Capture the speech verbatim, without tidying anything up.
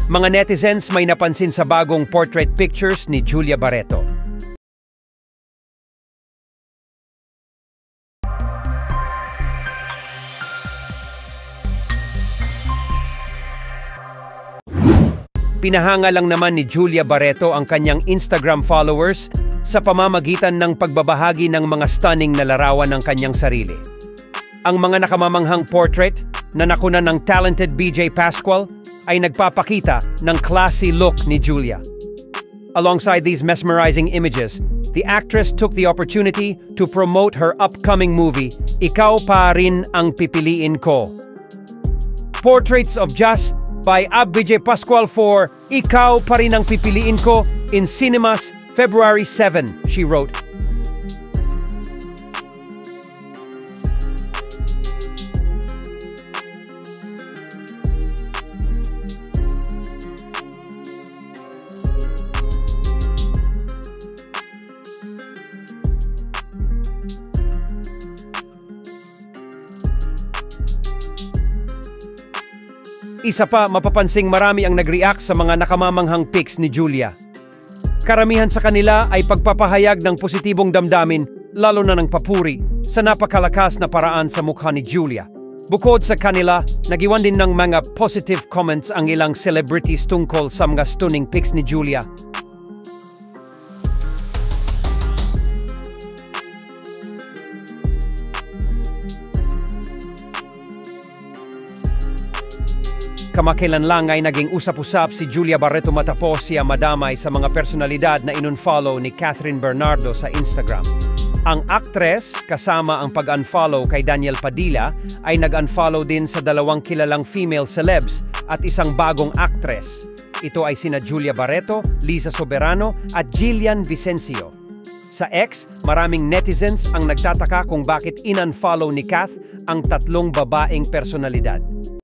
Mga netizens may napansin sa bagong portrait pictures ni Julia Barreto. Pinahanga lang naman ni Julia Barreto ang kanyang Instagram followers sa pamamagitan ng pagbabahagi ng mga stunning na larawan ng kanyang sarili. Ang mga nakamamanghang portrait na nakuna ng talented B J Pascual ay nagpapakita ng classy look ni Julia. Alongside these mesmerizing images, the actress took the opportunity to promote her upcoming movie, Ikaw Pa Rin Ang Pipiliin Ko. Portraits of Just by B J Pascual for Ikaw Pa Rin Ang Pipiliin Ko in cinemas February seventh, she wrote. Isa pa, mapapansing marami ang nag-react sa mga nakamamanghang pics ni Julia. Karamihan sa kanila ay pagpapahayag ng positibong damdamin, lalo na ng papuri, sa napakalakas na paraan sa mukha ni Julia. Bukod sa kanila, nagiwan din ng mga positive comments ang ilang celebrities tungkol sa mga stunning pics ni Julia. Kamakailan lang ay naging usap-usap si Julia Barreto matapos siya madamay sa mga personalidad na inunfollow ni Catherine Bernardo sa Instagram. Ang actress, kasama ang pag-unfollow kay Daniel Padilla, ay nag-unfollow din sa dalawang kilalang female celebs at isang bagong actress. Ito ay sina Julia Barreto, Liza Soberano at Jillian Vicencio. Sa X, maraming netizens ang nagtataka kung bakit in-unfollow ni Kath ang tatlong babaeng personalidad.